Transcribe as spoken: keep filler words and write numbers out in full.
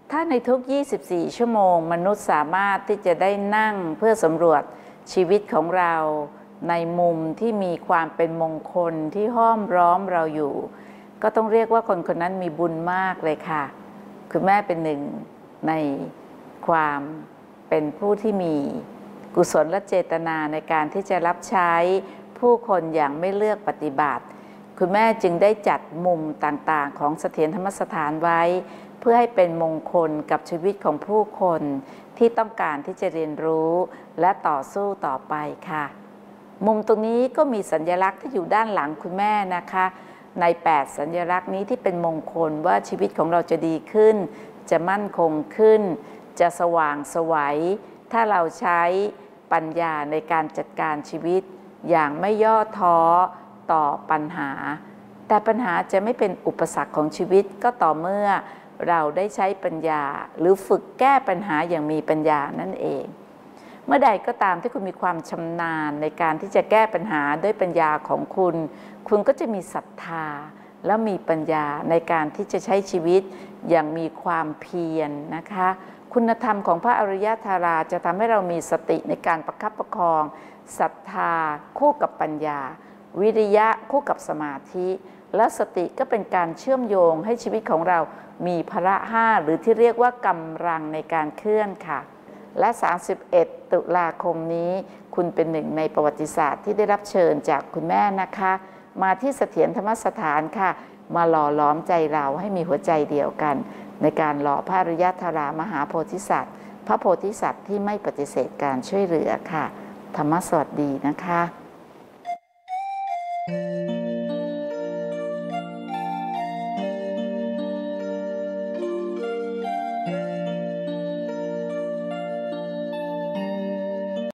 ถ้าในทุก ยี่สิบสี่ ชั่วโมงมนุษย์สามารถที่จะได้นั่งเพื่อสำรวจชีวิตของเราในมุมที่มีความเป็นมงคลที่ห้อมล้อมเราอยู่ก็ต้องเรียกว่าคนคนนั้นมีบุญมากเลยค่ะคุณแม่เป็นหนึ่งในความเป็นผู้ที่มีกุศลและเจตนาในการที่จะรับใช้ผู้คนอย่างไม่เลือกปฏิบัติคุณแม่จึงได้จัดมุมต่างๆของเสถียรธรรมสถานไว้เพื่อให้เป็นมงคลกับชีวิตของผู้คนที่ต้องการที่จะเรียนรู้และต่อสู้ต่อไปค่ะมุมตรงนี้ก็มีสัญลักษณ์ที่อยู่ด้านหลังคุณแม่นะคะในแปดสัญลักษณ์นี้ที่เป็นมงคลว่าชีวิตของเราจะดีขึ้นจะมั่นคงขึ้นจะสว่างไสวถ้าเราใช้ปัญญาในการจัดการชีวิตอย่างไม่ย่อท้อต่อปัญหาแต่ปัญหาจะไม่เป็นอุปสรรคของชีวิตก็ต่อเมื่อเราได้ใช้ปัญญาหรือฝึกแก้ปัญหาอย่างมีปัญญานั่นเองเมื่อใดก็ตามที่คุณมีความชำนาญในการที่จะแก้ปัญหาด้วยปัญญาของคุณคุณก็จะมีศรัทธาและมีปัญญาในการที่จะใช้ชีวิตอย่างมีความเพียรนะคะคุณธรรมของพระอริยธาราจะทำให้เรามีสติในการประคับประคองศรัทธาคู่กับปัญญาวิริยะคู่กับสมาธิและสติก็เป็นการเชื่อมโยงให้ชีวิตของเรามีพละห้าหรือที่เรียกว่ากำลังในการเคลื่อนค่ะและสามสิบเอ็ดตุลาคมนี้คุณเป็นหนึ่งในประวัติศาสตร์ที่ได้รับเชิญจากคุณแม่นะคะมาที่เสถียรธรรมสถานค่ะมาหล่อล้อมใจเราให้มีหัวใจเดียวกันในการหล่อพระอริยธารามหาโพธิสัตว์พระโพธิสัตว์ที่ไม่ปฏิเสธการช่วยเหลือค่ะธรรมสวัสดีนะคะ